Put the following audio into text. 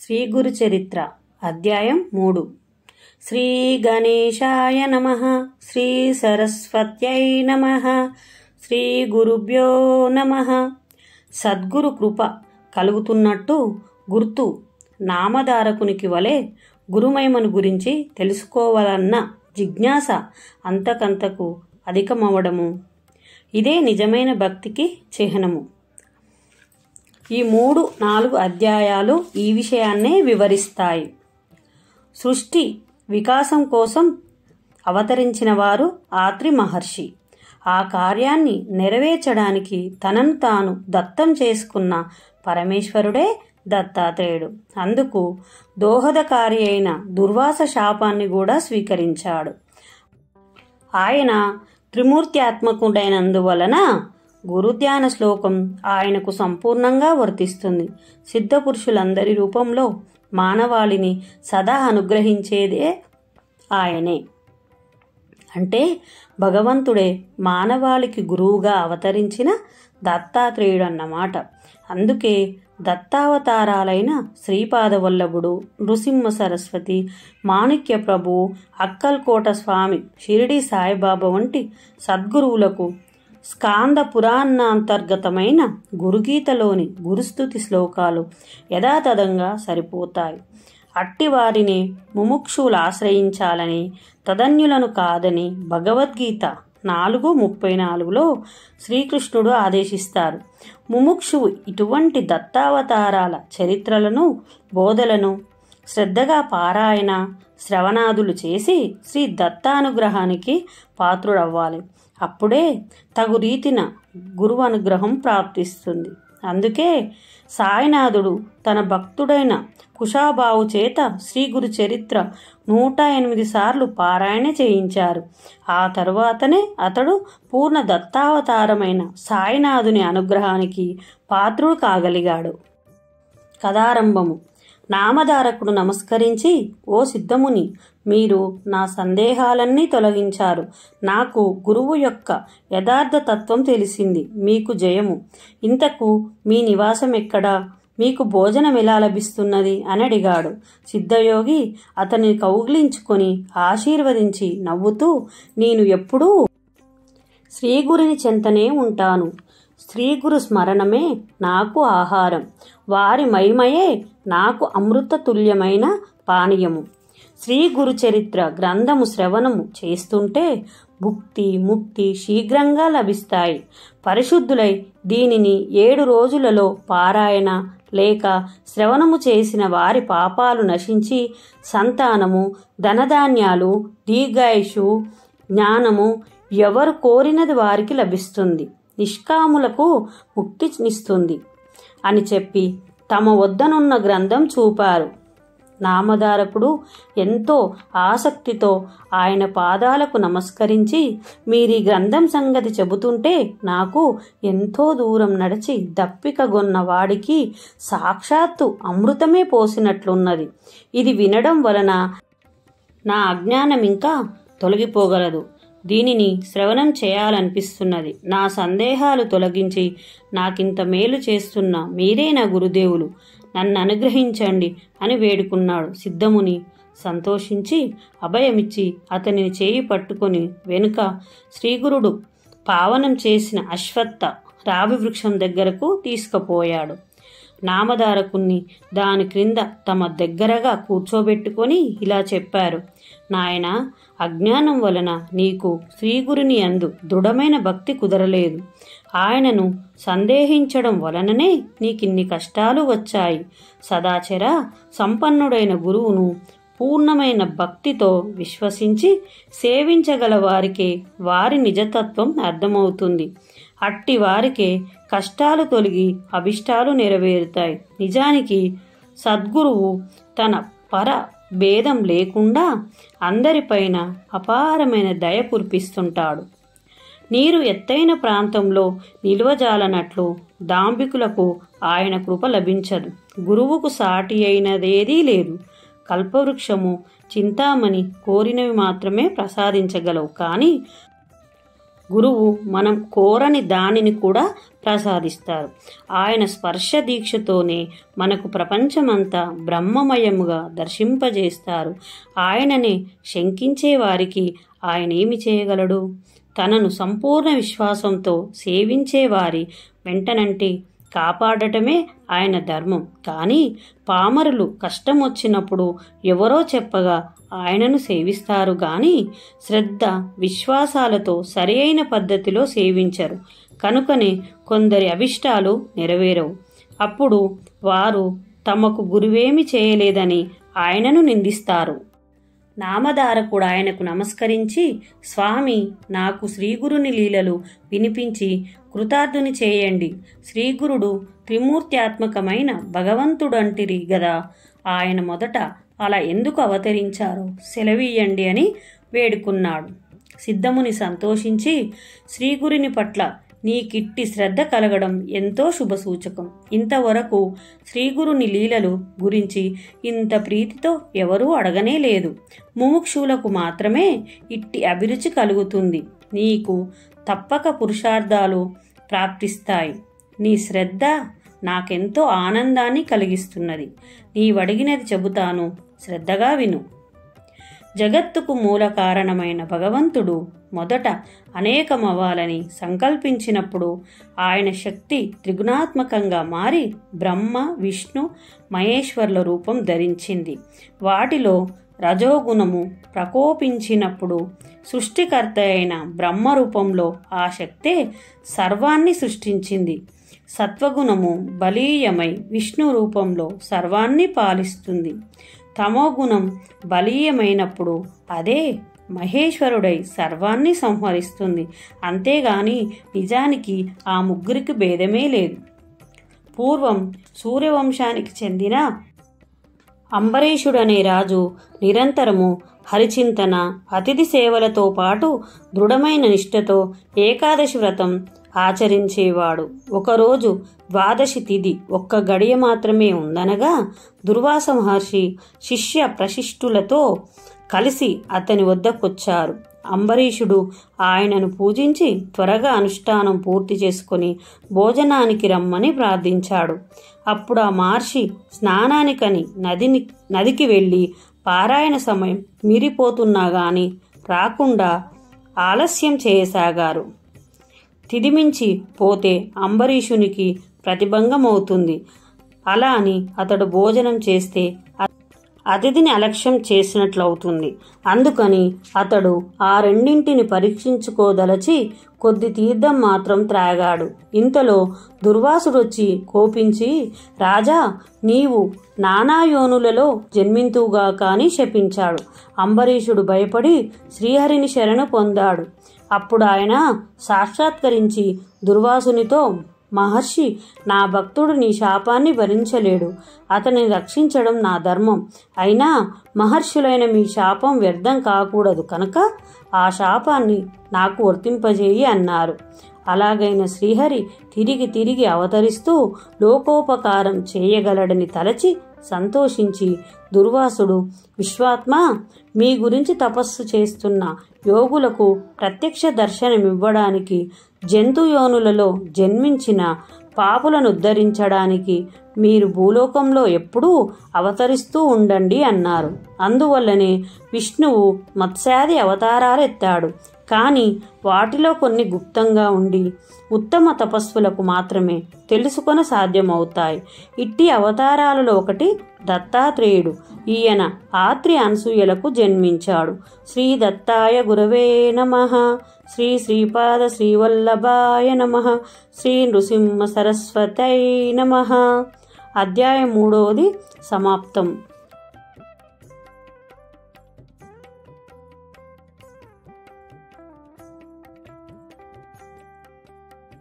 శ్రీ గురు చరిత్ర అధ్యాయం 3. శ్రీ గణేశాయ నమః. శ్రీ సరస్వత్యై నమః. శ్రీ గురుభ్యో నమః. సద్గురు కృప కలుగుతున్నట్టు గుర్తు నామధారకునికి వలె గురుమహిమను గురించి తెలుసుకోవాలన్న జిజ్ఞాస అంతకంతకు అధికమవడము, ఇదే నిజమైన భక్తికి చిహ్నము. ఈ 3-4 అధ్యాయాలు ఈ విషయాన్నే వివరిస్తాయి. సృష్టి వికాసం కోసం అవతరించిన వారు ఆత్రి మహర్షి. ఆ కార్యాన్ని నెరవేర్చడానికి తనను తాను దత్తం చేసుకున్న పరమేశ్వరుడే దత్తాత్రేయుడు. అందుకు దోహదకారి అయిన దుర్వాస శాపాన్ని కూడా స్వీకరించాడు. ఆయన త్రిమూర్త్యాత్మకుడైనందువలన గురుధ్యాన శ్లోకం ఆయనకు సంపూర్ణంగా వర్తిస్తుంది. సిద్ధపురుషులందరి రూపంలో మానవాళిని సదా అనుగ్రహించేదే ఆయనే. అంటే భగవంతుడే మానవాళికి గురువుగా అవతరించిన దత్తాత్రేయుడన్నమాట. అందుకే దత్తావతారాలైన శ్రీపాదవల్లభుడు, నృసింహ సరస్వతి, మాణిక్య ప్రభు, అక్కల్కోట స్వామి, షిరిడి సాయిబాబా వంటి సద్గురువులకు స్కాంద పురాణాంతర్గతమైన గురుగీతలోని గురుస్తుతి శ్లోకాలు యథాతథంగా సరిపోతాయి. అట్టివారిని ముముక్షువులు ఆశ్రయించాలని, తదన్యులను కాదని భగవద్గీత 4:34లో శ్రీకృష్ణుడు ఆదేశిస్తారు. ముముక్షువు ఇటువంటి దత్తావతారాల చరిత్రలను, బోధలను శ్రద్ధగా పారాయణ, శ్రవణాదులు చేసి శ్రీ దత్తానుగ్రహానికి పాత్రుడవ్వాలి. అప్పుడే తగు రీతిన గురువు అనుగ్రహం ప్రాప్తిస్తుంది. అందుకే సాయినాథుడు తన భక్తుడైన కుషాబావు చేత శ్రీ గురు చరిత్ర 108 సార్లు పారాయణ చేయించారు. ఆ తరువాతనే అతడు పూర్ణ దత్తావతారమైన సాయినాథుని అనుగ్రహానికి పాత్రుడు కాగలిగాడు. కథారంభము. నామధారకుడు నమస్కరించి, ఓ సిద్ధముని, మీరు నా సందేహాలన్నీ తొలగించారు. నాకు గురువు యొక్క యథార్థ తత్వం తెలిసింది. మీకు జయము. ఇంతకు మీ నివాసం ఎక్కడా? మీకు భోజనం ఎలా లభిస్తున్నది అని అడిగాడు. సిద్ధయోగి అతన్ని కౌగిలించుకొని ఆశీర్వదించి నవ్వుతూ, నేను ఎప్పుడూ శ్రీగురుని చెంతనే ఉంటాను. శ్రీగురు స్మరణమే నాకు ఆహారం. వారి మహిమయే నాకు అమృత తుల్యమైన పానీయము. శ్రీ గురు చరిత్ర గ్రంథము శ్రవణము చేస్తుంటే భుక్తి ముక్తి శీఘ్రంగా లభిస్తాయి. పరిశుద్ధులై దీనిని 7 రోజులలో పారాయణ లేక శ్రవణము చేసిన వారి పాపాలు నశించి సంతానము, ధనధాన్యాలు, దీర్ఘాయుషు, జ్ఞానము ఎవరు కోరినది వారికి లభిస్తుంది. నిష్కాములకు ముక్తినిస్తుంది అని చెప్పి తమ వద్దనున్న గ్రంథం చూపారు. నామధారకుడు ఎంతో ఆసక్తితో ఆయన పాదాలకు నమస్కరించి, మీరీ గ్రంథం సంగతి చెబుతుంటే నాకు ఎంతో దూరం నడిచి దప్పికగొన్న వాడికి సాక్షాత్తు అమృతమే పోసినట్లున్నది. ఇది వినడం వలన నా అజ్ఞానం ఇంకా తొలగిపోగలదు. దీనిని శ్రవణం చేయాలనిపిస్తున్నది. నా సందేహాలు తొలగించి నాకింత మేలు చేస్తున్న మీరే నా గురుదేవులు, నన్ను అనుగ్రహించండి అని వేడుకున్నాడు. సిద్ధముని సంతోషించి అభయమిచ్చి అతనిని చేయి పట్టుకొని వెనుక శ్రీగురుడు పావనం చేసిన అశ్వత్థ రావి వృక్షం దగ్గరకు తీసుకుపోయాడు. నామధారకుణ్ణి దాని క్రింద తమ దగ్గరగా కూర్చోబెట్టుకొని ఇలా చెప్పారు. నాయనా, అజ్ఞానం వలన నీకు శ్రీగురుని యందు దృఢమైన భక్తి కుదరలేదు. ఆయనను సందేహించడం వలననే నీకిన్ని కష్టాలు వచ్చాయి. సదాచర సంపన్నుడైన గురువును పూర్ణమైన భక్తితో విశ్వసించి సేవించగల వారికే వారి నిజతత్వం అర్థమవుతుంది. అట్టి వారికే కష్టాలు తొలగి అభిష్టాలు నెరవేరుతాయి. నిజానికి సద్గురువు తన పర భేదం లేకుండా అందరిపైన అపారమైన దయ కురిపిస్తుంటాడు. నీరు ఎత్తైన ప్రాంతంలో నిల్వజాలనట్లు దాంభికులకు ఆయన కృప లభించదు. గురువుకు సాటి అయినదేదీ లేదు. కల్పవృక్షము, చింతామణి కోరినవి మాత్రమే ప్రసాదించగలవు. కానీ గురువు మనం కోరని దానిని కూడా ప్రసాదిస్తారు. ఆయన స్పర్శ దీక్షతోనే మనకు ప్రపంచమంతా బ్రహ్మమయముగా దర్శింపజేస్తారు. ఆయననే శంకించే వారికి ఆయన ఏమి చేయగలడు? తనను సంపూర్ణ విశ్వాసంతో సేవించే వారి వెంటనంటే కాపాడటమే ఆయన ధర్మం. కానీ పామరులు కష్టం వచ్చినప్పుడు ఎవరో చెప్పగా ఆయనను సేవిస్తారు గాని శ్రద్ధ విశ్వాసాలతో సరియైన పద్ధతిలో సేవించరు. కనుకనే కొందరి అభిష్టాలు నెరవేరవు. అప్పుడు వారు తమకు గురువేమి చేయలేదని ఆయనను నిందిస్తారు. నామధారకుడు ఆయనకు నమస్కరించి, స్వామి, నాకు శ్రీగురుని లీలలు వినిపించి కృతార్థుని చేయండి. శ్రీగురుడు త్రిమూర్త్యాత్మకమైన భగవంతుడంటిరి గదా, ఆయన మొదట అలా ఎందుకు అవతరించారో సెలవీయండి అని వేడుకున్నాడు. సిద్ధముని సంతోషించి, శ్రీగురుని పట్ల నీకిట్టి శ్రద్ధ కలగడం ఎంతో శుభసూచకం. ఇంతవరకు శ్రీగురుని లీలలు గురించి ఇంత ప్రీతితో ఎవరూ అడగనే లేదు. ముముక్షులకు మాత్రమే ఇట్టి అభిరుచి కలుగుతుంది. నీకు తప్పక పురుషార్థాలు ప్రాప్తిస్తాయి. నీ శ్రద్ధ నాకెంతో ఆనందాన్ని కలిగిస్తున్నది. నీవడిగినది చెబుతాను, శ్రద్ధగా విను. జగత్తుకు మూల కారణమైన భగవంతుడు మొదట అనేకమవ్వాలని సంకల్పించినప్పుడు ఆయన శక్తి త్రిగుణాత్మకంగా మారి బ్రహ్మ, విష్ణు, మహేశ్వర్ల రూపం ధరించింది. వాటిలో రజోగుణము ప్రకోపించినప్పుడు సృష్టికర్త అయిన బ్రహ్మ రూపంలో ఆ శక్తే సర్వాన్ని సృష్టించింది. సత్వగుణము బలీయమై విష్ణు రూపంలో సర్వాన్ని పాలిస్తుంది. తమోగుణం బలీయమైనప్పుడు అదే మహేశ్వరుడై సర్వాన్ని సంహరిస్తుంది. అంతేగాని నిజానికి ఆ ముగ్గురికి భేదమే లేదు. పూర్వం సూర్యవంశానికి చెందిన అంబరీషుడనే రాజు నిరంతరము హరిచింతన, అతిథి సేవలతో పాటు దృఢమైన నిష్ఠతో ఏకాదశి వ్రతం ఆచరించేవాడు. ఒకరోజు ద్వాదశి తిథి ఒక్క గడియ మాత్రమే ఉందనగా దుర్వాస మహర్షి శిష్య ప్రశిష్టులతో కలిసి అతని వద్దకొచ్చారు. అంబరీషుడు ఆయనను పూజించి త్వరగా అనుష్ఠానం పూర్తి చేసుకుని భోజనానికి రమ్మని ప్రార్థించాడు. అప్పుడు ఆ మహర్షి స్నానానికని నదికి వెళ్ళి పారాయణ సమయం మీరిపోతున్నా గాని రాకుండా ఆలస్యం చేయసాగారు. తిదిమించి పోతే అంబరీషునికి ప్రతిభంగమవుతుంది. అలా అని అతడు భోజనం చేస్తే అతిథిని అలక్ష్యం చేసినట్లవుతుంది. అందుకని అతడు ఆ రెండింటిని పరీక్షించుకోదలచి కొద్ది తీర్థం మాత్రం త్రాగాడు. ఇంతలో దుర్వాసుడొచ్చి కోపించి, రాజా, నీవు నానాయోనులలో జన్మింతువుగా కాని శపించాడు. అంబరీషుడు భయపడి శ్రీహరిని శరణు పొందాడు. అప్పుడు ఆయన సాక్షాత్కరించి దుర్వాసునితో, మహర్షి, నా భక్తుడు నీ శాపాన్ని భరించలేడు. అతనిని రక్షించడం నా ధర్మం. అయినా మహర్షులైన మీ శాపం వ్యర్థం కాకూడదు కనుక ఆ శాపాన్ని నాకు వర్తింపజేయి అన్నారు. అలాగైన శ్రీహరి తిరిగి అవతరిస్తూ లోకోపకారం చేయగలడని తలచి సంతోషించి దుర్వాసుడు, విశ్వాత్మ, మీ గురించి తపస్సు చేస్తున్న యోగులకు ప్రత్యక్ష దర్శనమివ్వడానికి జంతుయోనులలో జన్మించిన పాపులను ఉద్ధరించడానికి మీరు భూలోకంలో ఎప్పుడూ అవతరిస్తూ ఉండండి అన్నారు. అందువల్లనే విష్ణువు మత్స్యాది అవతారాలెత్తాడు. కానీ వాటిలో కొన్ని గుప్తంగా ఉండి ఉత్తమ తపస్సులకు మాత్రమే తెలుసుకొన సాధ్యమవుతాయి. ఇట్టి అవతారాలలో ఒకటి దత్తాత్రేయుడు. ఈయన ఆత్రి అనసూయలకు జన్మించాడు. శ్రీ దత్తాయ గురవే నమః. శ్రీ శ్రీపాద శ్రీవల్లభాయ నమః. శ్రీ నృసింహ సరస్వతై నమః. అధ్యాయం 3 సమాప్తం.